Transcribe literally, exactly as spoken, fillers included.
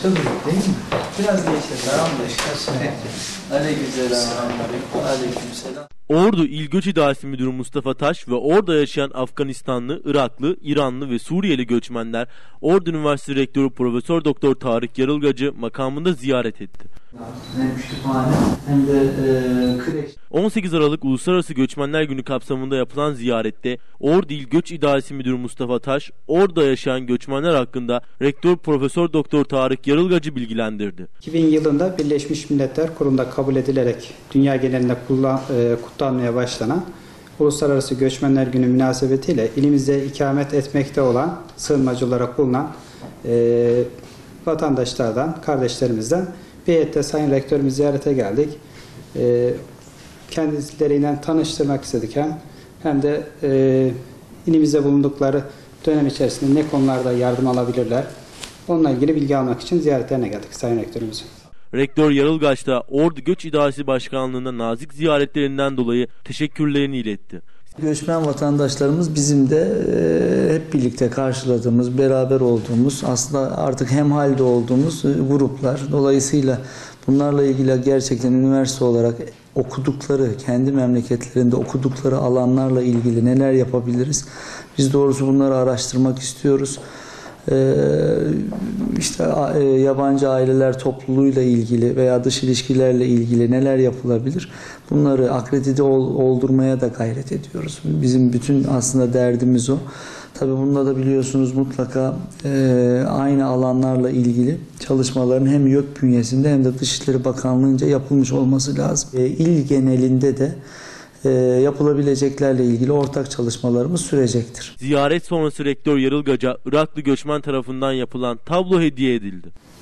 Açta duruyor değil mi? Biraz geçelim. Tamam da Aleykümselam. Aleykümselam. Ordu İl Göç İdaresi Müdürü Mustafa Taş ve orada yaşayan Afganistanlı, Iraklı, İranlı ve Suriyeli göçmenler Ordu Üniversitesi Rektörü Profesör Doktor Tarık Yarılgacı makamında ziyaret etti. Hem kütüphane hem de e, kreş. on sekiz Aralık Uluslararası Göçmenler Günü kapsamında yapılan ziyarette Ordu İl Göç İdaresi Müdürü Mustafa Taş, orada yaşayan göçmenler hakkında Rektör Profesör Doktor Tarık Yarılgacı bilgilendirdi. iki bin yılında Birleşmiş Milletler Kurulu'nda kabul edilerek dünya genelinde kullan, e, kutlanmaya başlanan Uluslararası Göçmenler Günü münasebetiyle ilimizde ikamet etmekte olan sığınmacılara bulunan e, vatandaşlardan, kardeşlerimizden bir heyette Sayın Rektörümüz ziyarete geldik. E, kendileriyle tanıştırmak istedik hem, hem de e, ilimizde bulundukları dönem içerisinde ne konularda yardım alabilirler, onunla ilgili bilgi almak için ziyaretlerine geldik Sayın Rektörümüzün. Rektör Yarılgaç da Ordu Göç İdaresi Başkanlığı'nda nazik ziyaretlerinden dolayı teşekkürlerini iletti. Göçmen vatandaşlarımız bizim de e, hep birlikte karşıladığımız, beraber olduğumuz, aslında artık hemhalde olduğumuz e, gruplar. Dolayısıyla bunlarla ilgili gerçekten üniversite olarak okudukları, kendi memleketlerinde okudukları alanlarla ilgili neler yapabiliriz? Biz doğrusu bunları araştırmak istiyoruz. Ee, işte e, yabancı aileler topluluğuyla ilgili veya dış ilişkilerle ilgili neler yapılabilir? Bunları akredite ol, oldurmaya da gayret ediyoruz. Bizim bütün aslında derdimiz o. Tabii bunda da biliyorsunuz mutlaka e, aynı alanlarla ilgili çalışmaların hem YÖK bünyesinde hem de Dışişleri Bakanlığı'nca yapılmış olması lazım. E, il genelinde de E, yapılabileceklerle ilgili ortak çalışmalarımız sürecektir. Ziyaret sonrası Rektör Yarılgaç'a Iraklı göçmen tarafından yapılan tablo hediye edildi.